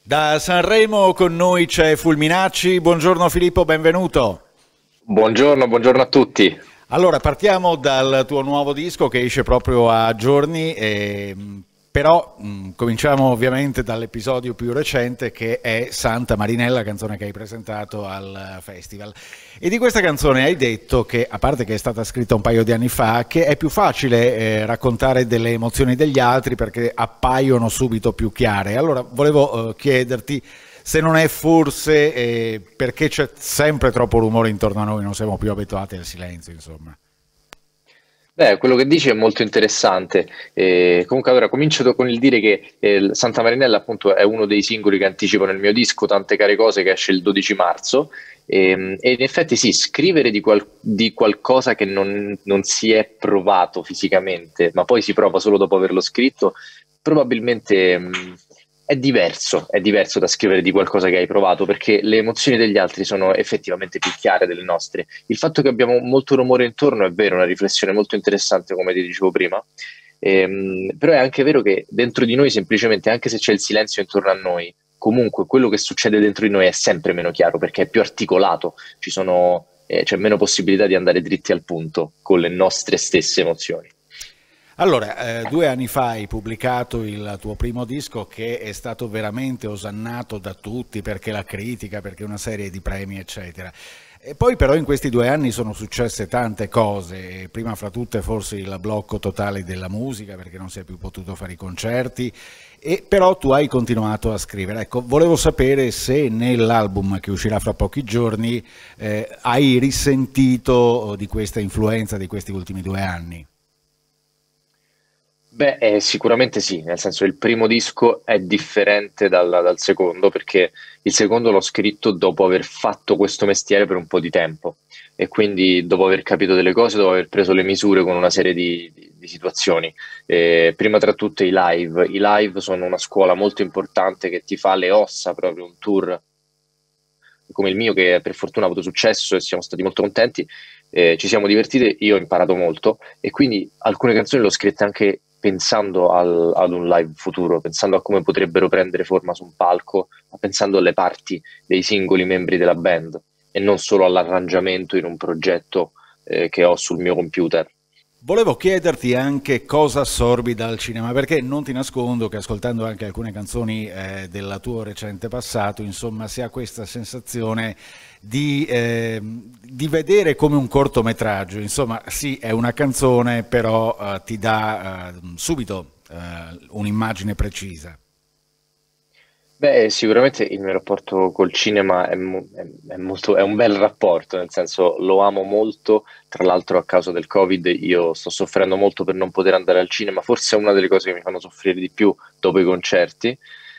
Da Sanremo con noi c'è Fulminacci. Buongiorno Filippo, benvenuto. Buongiorno a tutti. Allora, partiamo dal tuo nuovo disco che esce proprio a giorni, però cominciamo ovviamente dall'episodio più recente che è Santa Marinella, canzone che hai presentato al festival. E di questa canzone hai detto che, a parte che è stata scritta un paio di anni fa, che è più facile raccontare delle emozioni degli altri perché appaiono subito più chiare. Allora, volevo chiederti se non è forse perché c'è sempre troppo rumore intorno a noi, non siamo più abituati al silenzio, insomma. Beh, quello che dici è molto interessante. Comunque, allora comincio con il dire che Santa Marinella, appunto, è uno dei singoli che anticipo nel mio disco Tante care cose, che esce il 12 marzo. E in effetti, sì, scrivere di qualcosa che non si è provato fisicamente, ma poi si prova solo dopo averlo scritto, probabilmente è diverso da scrivere di qualcosa che hai provato, perché le emozioni degli altri sono effettivamente più chiare delle nostre. Il fatto che abbiamo molto rumore intorno è vero, è una riflessione molto interessante, come ti dicevo prima. Però è anche vero che dentro di noi, semplicemente, anche se c'è il silenzio intorno a noi, comunque quello che succede dentro di noi è sempre meno chiaro perché è più articolato, c'è meno possibilità di andare dritti al punto con le nostre stesse emozioni. Allora, 2 anni fa hai pubblicato il tuo primo disco che è stato veramente osannato da tutti perché la critica, perché una serie di premi, eccetera. E poi però in questi 2 anni sono successe tante cose, prima fra tutte forse il blocco totale della musica perché non si è più potuto fare i concerti, e però tu hai continuato a scrivere. Ecco, volevo sapere se nell'album che uscirà fra pochi giorni hai risentito di questa influenza di questi ultimi 2 anni. Beh, sicuramente sì, nel senso il primo disco è differente dal secondo perché il secondo l'ho scritto dopo aver fatto questo mestiere per un po' di tempo e quindi dopo aver capito delle cose, dopo aver preso le misure con una serie di situazioni. Prima tra tutte i live. I live sono una scuola molto importante che ti fa le ossa, proprio un tour come il mio, che per fortuna ha avuto successo e siamo stati molto contenti. Ci siamo divertiti, io ho imparato molto e quindi alcune canzoni le ho scritte anche pensando ad un live futuro, pensando a come potrebbero prendere forma su un palco, ma pensando alle parti dei singoli membri della band e non solo all'arrangiamento in un progetto che ho sul mio computer. Volevo chiederti anche cosa assorbi dal cinema, perché non ti nascondo che ascoltando anche alcune canzoni del tuo recente passato, insomma, si ha questa sensazione di vedere come un cortometraggio. Insomma, sì, è una canzone, però ti dà subito un'immagine precisa. Beh, sicuramente il mio rapporto col cinema è un bel rapporto, nel senso lo amo molto, tra l'altro a causa del Covid io sto soffrendo molto per non poter andare al cinema, forse è una delle cose che mi fanno soffrire di più dopo i concerti.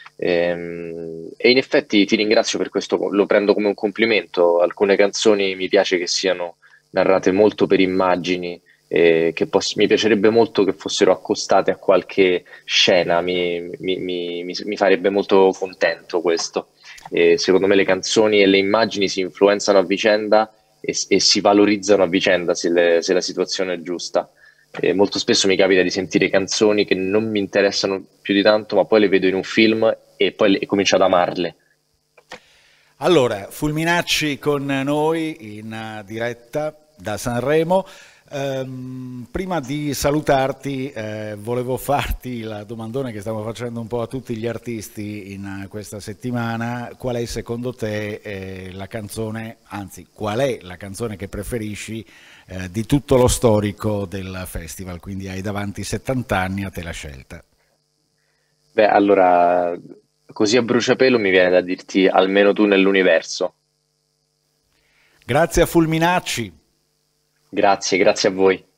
E in effetti ti ringrazio per questo, lo prendo come un complimento. Alcune canzoni mi piace che siano narrate molto per immagini, mi piacerebbe molto che fossero accostate a qualche scena, mi farebbe molto contento questo. Secondo me le canzoni e le immagini si influenzano a vicenda e si valorizzano a vicenda se la situazione è giusta. Molto spesso mi capita di sentire canzoni che non mi interessano più di tanto, ma poi le vedo in un film e poi comincio ad amarle. Allora, Fulminacci con noi in diretta da Sanremo. Prima di salutarti, volevo farti la domandona che stiamo facendo un po' a tutti gli artisti in questa settimana. Qual è secondo te la canzone, anzi, qual è la canzone che preferisci di tutto lo storico del festival? Quindi hai davanti 70 anni, a te la scelta. Beh, allora, così a bruciapelo mi viene da dirti almeno tu nell'universo. Grazie a Fulminacci. Grazie a voi.